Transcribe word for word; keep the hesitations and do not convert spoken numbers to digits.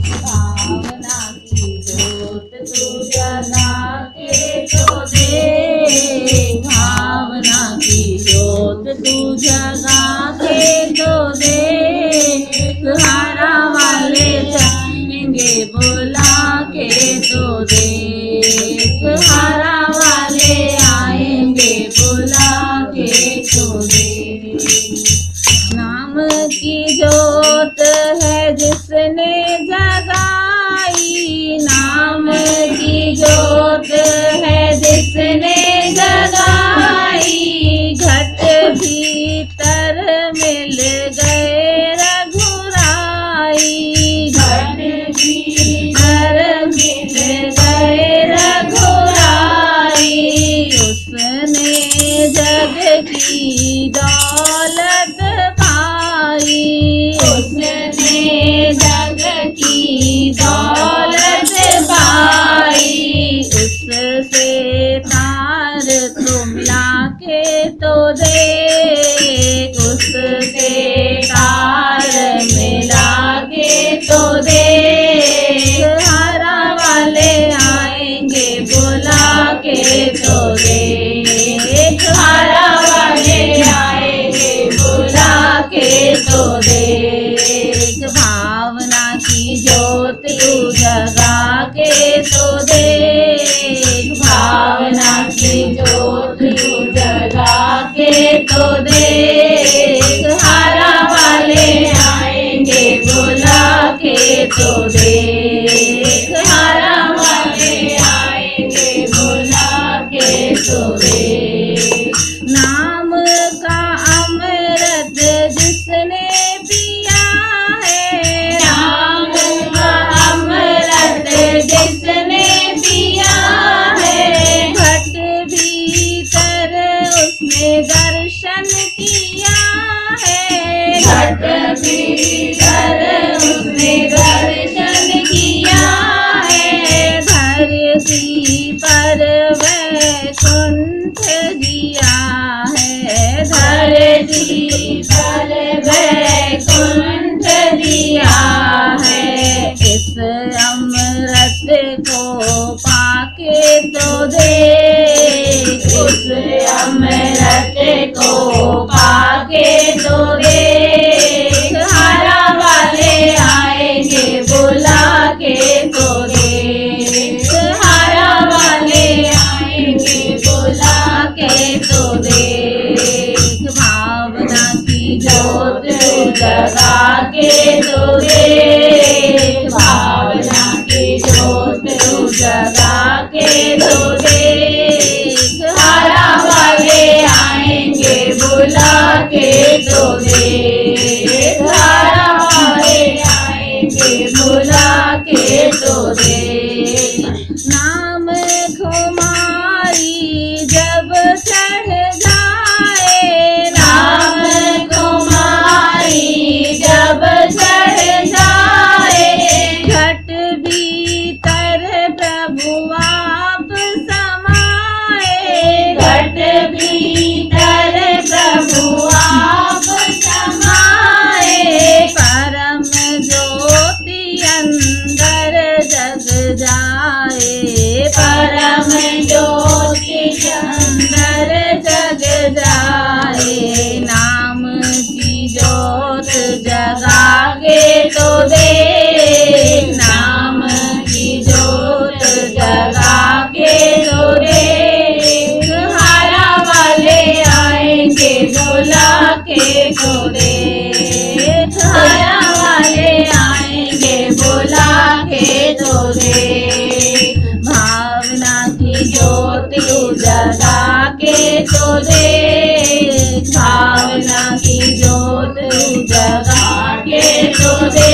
भावना की ज्योत तू जगा के तो दे, भावना की ज्योत तू जगा के तो दे। सहारा वाले जाएंगे बुला के तो दे, सहारा वाले आएंगे बुला के तो दे। नाम की ज्योत है जिसने जगाई, नाम की ज्योत है जिसने जगाई। घट भीतर मिल गए रघुराई, घट भीतर मिल गए रघुराई। उसने जग की दौलत पाई, उसने जग की दौलत पाई। उससे तार तुम लाके तो दे, उससे तार मिला के तो दे। सहारा वाले आएंगे बुला के तो दे, सहारा वाले आएंगे बुला के तो दे। भावना की ज्योत तू जगा के तो दे, भावना की ज्योत तू जगा के तो दे। सहारा वाले आएंगे बुला के तो दे, सहारा वाले आएंगे बुला के तो दे। नाम का अमृत जिसने पिया है, नाम का अमृत जिसने पिया है। घट भीतर उसने दर्शन किया है, घट भीतर उसने दर्शन किया है। धरती पर वैकुंठ जिया है, धरती पर वैकुंठ जिया है। इस अमृत को पाके तो दे, उस अमृत को पाके तो दे। सहारा वाले आएंगे बुला के तो दे, सहारा वाले आएंगे बुला के तो दे। भावना की ज्योत तू जगा के तो दे, भावना की ज्योत तू जगा के तो दे। सहारा वाले आएंगे बुला के तो दे, सहारा वाले आएंगे बुला के तो दे। नाम खुमारी जब चढ़ जाए, नाम खुमारी जब चढ़ जाए। घट भीतर प्रभु आप समाए, घट भीतर प्रभु आप समाए। परम ज्योति अंदर जग जाए, परम ज्योति अंदर जग जाए। नाम की ज्योत जगा के तो दे, नाम की ज्योत जगा के तो दे। सहारा वाले आएंगे बुला के तो दे, सहारा वाले आएंगे बुला के तो दे। भावना की ज्योत तू जगा के तो दे, भावना की ज्योत तू जगा के तो दे।